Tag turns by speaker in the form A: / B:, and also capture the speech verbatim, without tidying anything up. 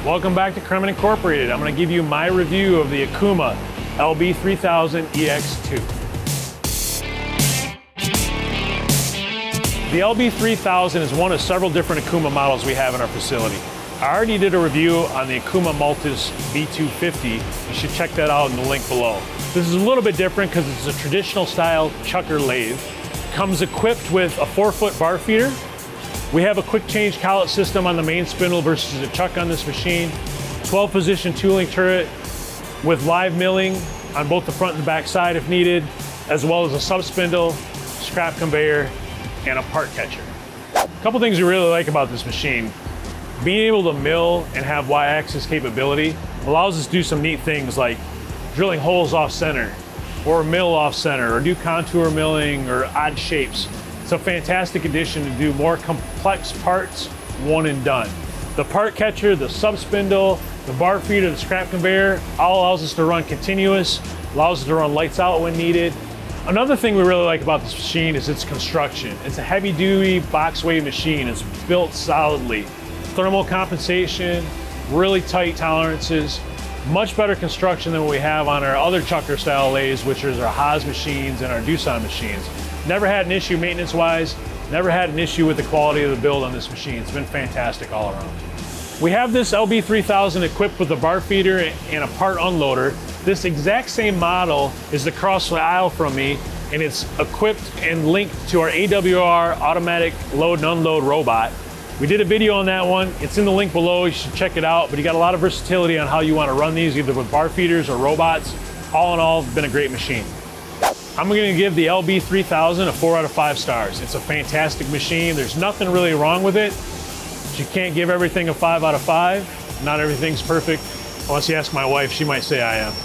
A: Welcome back to Kremin Incorporated. I'm going to give you my review of the Okuma L B three thousand E X two. The L B three thousand is one of several different Okuma models we have in our facility. I already did a review on the Okuma Multis B two fifty. You should check that out in the link below. This is a little bit different because it's a traditional style chucker lathe. Comes equipped with a four foot bar feeder. We have a quick change collet system on the main spindle versus a chuck on this machine. twelve position tooling turret with live milling on both the front and the back side if needed, as well as a sub spindle, scrap conveyor, and a part catcher. A couple things we really like about this machine. Being able to mill and have Y-axis capability allows us to do some neat things like drilling holes off center, or mill off center, or do contour milling or odd shapes. It's a fantastic addition to do more complex parts, one and done. The part catcher, the sub spindle, the bar feeder, the scrap conveyor, all allows us to run continuous, allows us to run lights out when needed. Another thing we really like about this machine is its construction. It's a heavy duty box weight machine. It's built solidly. Thermal compensation, really tight tolerances, much better construction than what we have on our other chucker style lathes, which is our Haas machines and our Doosan machines. Never had an issue maintenance wise, never had an issue with the quality of the build on this machine. It's been fantastic all around. We have this L B three thousand equipped with a bar feeder and a part unloader. This exact same model is across the aisle from me, and it's equipped and linked to our A W R automatic load and unload robot. We did a video on that one. It's in the link below. You should check it out. But you got a lot of versatility on how you want to run these, either with bar feeders or robots. All in all, it's been a great machine. I'm going to give the L B three thousand a four out of five stars. It's a fantastic machine. There's nothing really wrong with it. But you can't give everything a five out of five. Not everything's perfect. Unless you ask my wife, she might say I am.